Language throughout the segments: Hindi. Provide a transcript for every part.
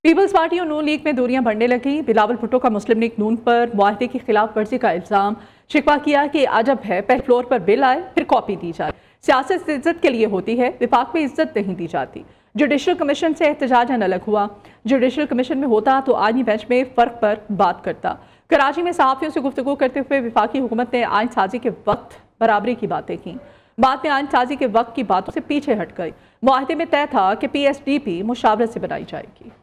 पीपल्स पार्टी और नून लीग में दूरियां बढ़ने लगी। बिलावल भुट्टो का मुस्लिम लीग नून पर मुआहदे की खिलाफ वर्जी का इल्जाम। शिकवा किया कि अजब है, पहले फ्लोर पर बिल आए फिर कॉपी दी जाए। सियासत इज्जत के लिए होती है, विफाक में इज्जत नहीं दी जाती। जुडिशल कमीशन से एहतजाजन अलग हुआ। जुडिशल कमीशन में होता तो आईनी बेंच में फ़र्क पर बात करता। कराची में सहाफ़ियों से गुफ्तगू करते हुए वफाकी हुकूमत ने आइन साजी के वक्त बराबरी की बातें की। बाद में आइन साजी के वक्त की बातों से पीछे हट गई। मुआहदे में तय था कि PSDP मुशावरत से बनाई जाएगी।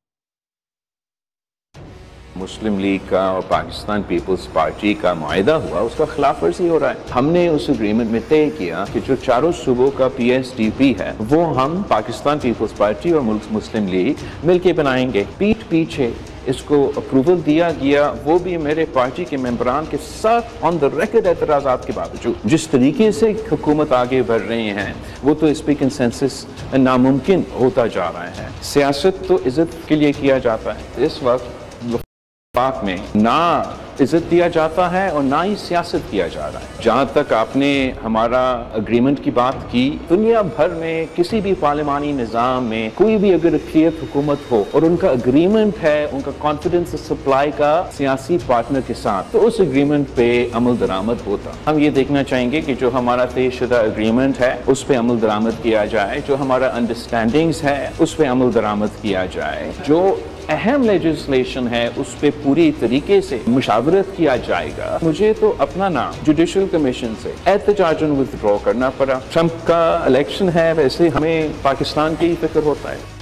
मुस्लिम लीग का और पाकिस्तान पीपल्स पार्टी का मुआहदा हुआ, उसका खिलाफ वर्जी हो रहा है। हमने उस एग्रीमेंट में तय किया कि जो चारों सूबों का PSDP है वो हम पाकिस्तान पीपल्स पार्टी और मुस्लिम लीग मिलके बनाएंगे। पीठ पीछे इसको अप्रूवल दिया गया, वो भी मेरे पार्टी के मेंबरान के साथ ऑन द रिकॉर्ड एतराज़ात के बावजूद। जिस तरीके से हुकूमत आगे बढ़ रही हैं वो तो इस पे कंसेंसस नामुमकिन होता जा रहा है। सियासत तो इज्जत के लिए किया जाता है, इस वक्त पाक में ना इज्जत दिया जाता है और ना ही सियासत किया जा रहा है। जहाँ तक आपने हमारा एग्रीमेंट की बात की, दुनिया भर में किसी भी पार्लिमानी निज़ाम में कोई भी अगर अक़लियत हुकूमत हो और उनका एग्रीमेंट है, उनका कॉन्फिडेंस सप्लाई का सियासी पार्टनर के साथ, तो उस एग्रीमेंट पे अमल दरामद होता। हम ये देखना चाहेंगे कि जो हमारा तयशुदा एग्रीमेंट है उस पर अमल दरामद किया जाए, जो हमारा अंडरस्टैंडिंग्स है उस पर अमल दरामद किया जाए, जो अहम लेजिस्लेशन है उस पर पूरी तरीके से मुशावरत किया जाएगा। मुझे तो अपना नाम जुडिशल कमीशन से एहतजाजन विथड्रॉ करना पड़ा। ट्रंप का इलेक्शन है, वैसे हमें पाकिस्तान की ही फिक्र होता है।